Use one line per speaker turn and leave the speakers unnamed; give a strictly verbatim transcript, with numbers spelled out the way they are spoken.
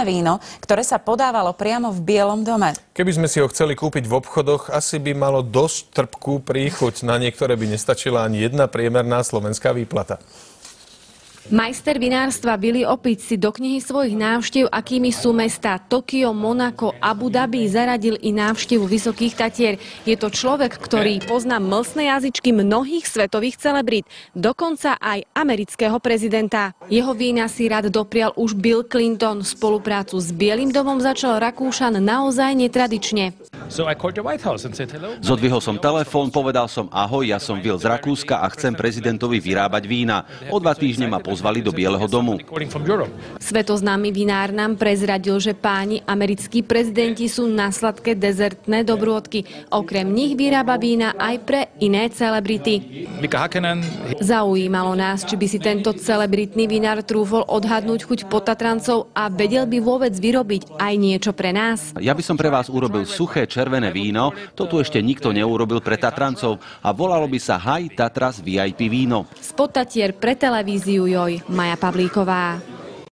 víno, ktoré sa podávalo priamo v Bielom dome.
Keby sme si ho chceli kúpiť v obchodoch, asi by malo dosť trpkú príchuť. Na niektoré by nestačila ani jedna priemerná slovenská výplata.
Majster vinárstva Willy Opic si do knihy svojich návštev, akými sú mestá Tokio, Monako, Abu Dhabi, zaradil i návštevu Vysokých Tatier. Je to človek, ktorý pozná mlsné jazyčky mnohých svetových celebrít, dokonca aj amerického prezidenta. Jeho vína si rád doprial už Bill Clinton. Spoluprácu s Bielým domom začal Rakúšan naozaj netradične.
Zodvihol som telefón, povedal som ahoj, ja som Will z Rakúska a chcem prezidentovi vyrábať vína. O dva týždne ma pozvali do Bieleho domu.
Svetoznámy vinár nám prezradil, že páni americkí prezidenti sú na sladké dezertné dobrôdky. Okrem nich vyrába vína aj pre iné celebrity. Zaujímalo nás, či by si tento celebritný vinár trúfol odhadnúť chuť potatrancov a vedel by vôbec vyrobiť aj niečo pre nás.
Ja by som pre vás urobil suché červené víno, to tu ešte nikto neurobil pre Tatrancov a volalo by sa High Tatras vé í pé víno.
Spod Tatier pre televíziu Joj, Maja Pavlíková.